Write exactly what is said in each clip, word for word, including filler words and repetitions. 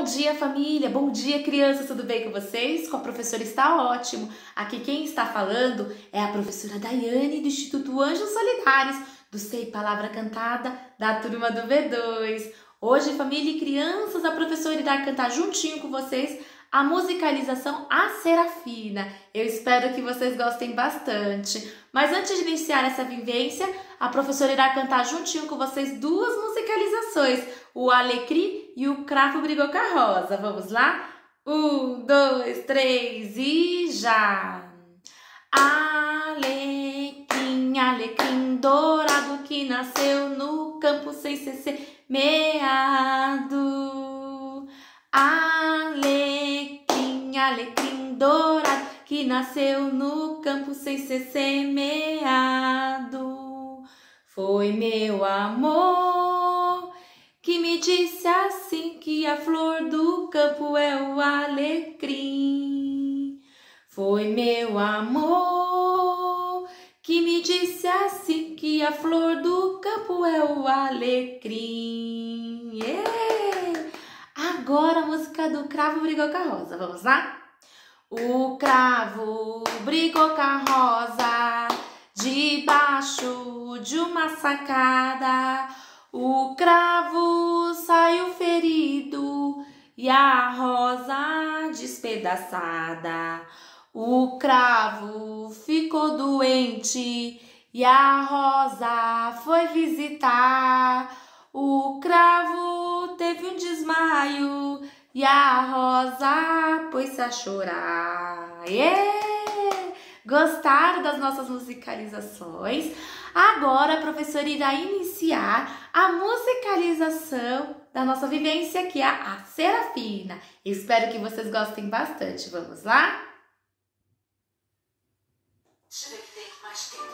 dia, família! Bom dia, crianças! Tudo bem com vocês? Com a professora está ótimo. Aqui quem está falando é a professora Daiane do Instituto Anjos Solidários, do Sei Palavra Cantada, da turma do V dois. Hoje, família e crianças, a professora irá cantar juntinho com vocês a musicalização A Serafina. Eu espero que vocês gostem bastante. Mas antes de iniciar essa vivência, a professora irá cantar juntinho com vocês duas musicalizações, o Alecrim e o Cravo Brigou com a Rosa. Vamos lá? Um, dois, três e já! Alecrim, alecrim dourado que nasceu no campo sem ser semeado. Alecrim, alecrim dourado que nasceu no campo sem ser semeado. Foi meu amor que me disse assim que a flor do campo é o alecrim. Foi meu amor que me disse assim que a flor do campo é o alecrim. Yeah! Agora a música do Cravo Brigou com a Rosa. Vamos lá? O cravo brigou com a rosa debaixo de uma sacada. O cravo saiu ferido e a rosa despedaçada. O cravo ficou doente e a rosa foi visitar. O cravo teve um desmaio e a rosa pôs-se a chorar. Yeah! Gostaram das nossas musicalizações? Agora a professora irá iniciar a musicalização da nossa vivência, que é a Serafina. Espero que vocês gostem bastante. Vamos lá? Deixa eu ver que tem mais tempo.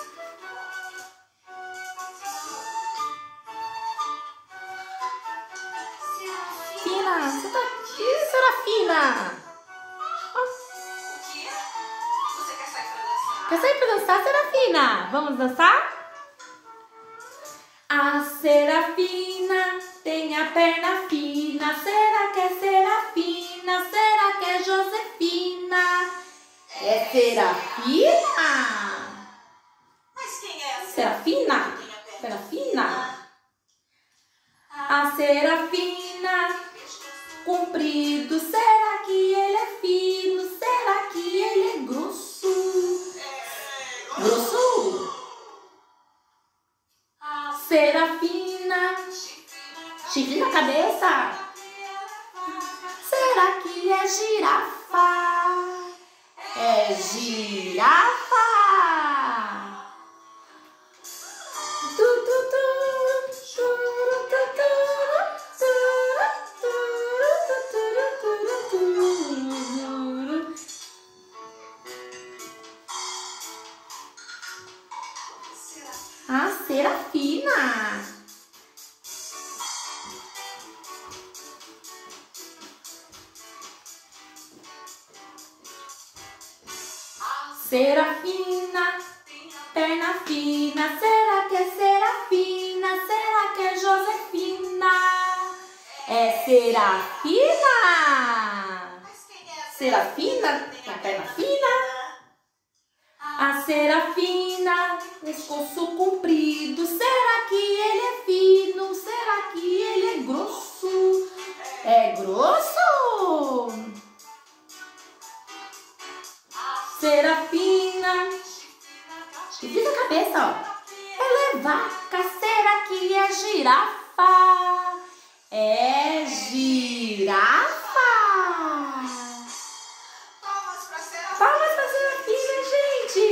Serafina, você tá aqui, Serafina? O quê? Você quer sair pra dançar? Quer sair pra dançar, Serafina? Vamos dançar? A Serafina tem a perna fina. Será que é Serafina? Será que é Josefina? É Serafina? Mas quem é a Serafina? Serafina? A Serafina, comprido, será que ele é fino? Será que ele é grosso? Grosso? Serafina, chifre na cabeça. Será que é girafa? É girafa. Tu, tu, tu, tu, tu, tu, tu, tu, tu, tu, tu. A Serafina. Serafina, perna fina, será que é Serafina? Será que é Josefina? É Serafina! Serafina, a perna fina. A Serafina, pescoço comprido, será que ele é fino? Será que ele é grosso? É grosso? Serafina, chifre na cabeça, ó. Ela é vaca, será que é girafa? É girafa. Palmas pra Serafina. Palmas pra Serafina, gente.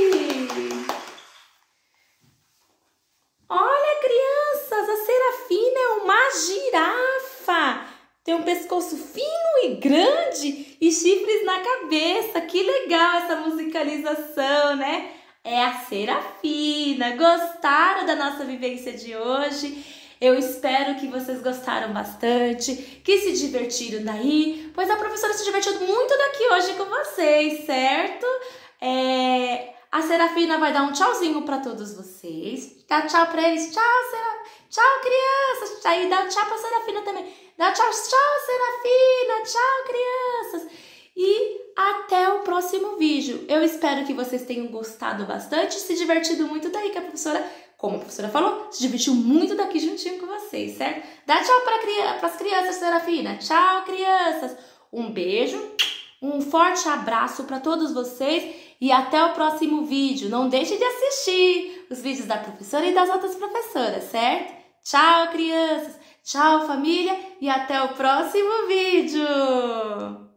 Olha, crianças, a Serafina é uma girafa. Tem um pescoço fino e grande e chifres na cabeça. Que legal essa musicalização, né? É a Serafina. Gostaram da nossa vivência de hoje? Eu espero que vocês gostaram bastante, que se divertiram daí, pois a professora se divertiu muito daqui hoje com vocês, certo? É... A Serafina vai dar um tchauzinho para todos vocês. Dá tchau para eles. Tchau, Serafina. Tchau, crianças. Aí dá um tchau pra Serafina também. Dá tchau, tchau, Serafina. próximo vídeo. Eu espero que vocês tenham gostado bastante e se divertido muito daí, que a professora, como a professora falou, se divertiu muito daqui juntinho com vocês, certo? Dá tchau para as crianças, Serafina. Tchau, crianças. Um beijo, um forte abraço para todos vocês e até o próximo vídeo. Não deixe de assistir os vídeos da professora e das outras professoras, certo? Tchau, crianças. Tchau, família, e até o próximo vídeo!